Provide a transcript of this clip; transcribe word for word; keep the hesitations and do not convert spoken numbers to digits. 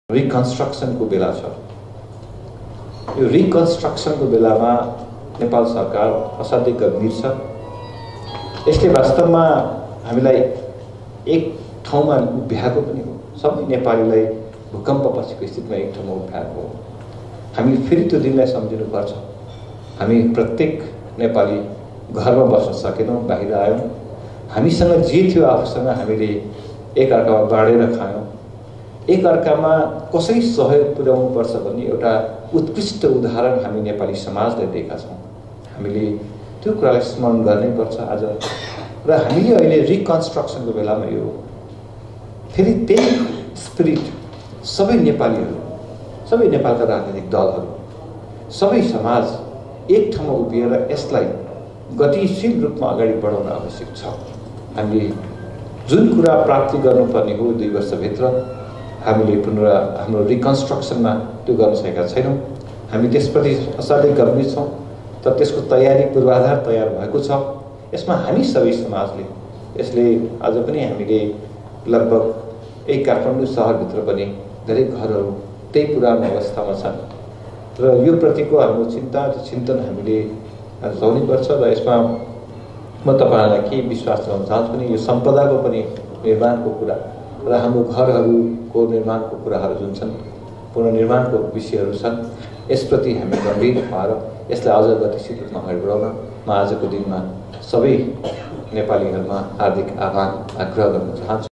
रिकन्स्ट्रक्सनको बेला छ। यो रिकन्स्ट्रक्सनको बेलामा नेपाल सरकार असाध्यै गम्भीर छ। यसले वास्तवमा हामीलाई एक ठाउँमा उभ्याएको पनि हो। सबै नेपालीलाई भूकम्पपछिको स्थितिमा एक ठाउँमा उभ्याएको हो। हामी फेरि त्यो दिनलाई सम्झिनुपर्छ। हामी प्रत्येक नेपाली घरमा बस्न सकेनौँ, बाहिर आयौँ। हामीसँग जे थियो आफूसँग हामीले एक अर्कामा बाँडेर खायौँ। एक अर्कामा कसरी सहयोग पुर्याउनुपर्छ भन्ने एउटा उत्कृष्ट उदाहरण हामी नेपाली समाजले दिएका छौँ। हामीले त्यो कुरालाई स्मरण गर्नै पर्छ आज। र हामीले अहिले रिकन्स्ट्रक्सनको बेलामा यो फेरि त्यही स्पिरिट सबै नेपालीहरू, सबै नेपालका राजनीतिक दलहरू, सबै समाज एक ठाउँमा उभिएर यसलाई गतिशील रूपमा अगाडि बढाउन आवश्यक छ। हामीले जुन कुरा प्राप्ति गर्नुपर्ने हो दुई वर्षभित्र हामीले पुनः हाम्रो रिकन्स्ट्रक्सनमा त्यो गर्न सकेका छैनौँ। हामी त्यसप्रति असाध्यै गम्भीर छौँ, तर त्यसको तयारी पूर्वाधार तयार भएको छ। यसमा हामी सबै समाजले यसले आज पनि हामीले लगभग एक काठमाडौँ सहरभित्र पनि धेरै घरहरू त्यही पुरानो अवस्थामा छन् र यो प्रतिको हाम्रो चिन्ता चिन्तन हामीले जानुपर्छ। र यसमा म तपाईँहरूलाई के विश्वास दिलाउन चाहन्छु भने यो सम्पदाको पनि निर्माणको कुरा र हाम्रो घरहरूको निर्माणको कुराहरू जुन छन्, पुनर्निर्माणको विषयहरू छन्, यसप्रति हामी गम्भीर भएर यसलाई अझ गतिशील रूपमा अगाडि बढाउन म आजको दिनमा सबै नेपालीहरूमा हार्दिक आह्वान आग्रह गर्न चाहन्छु।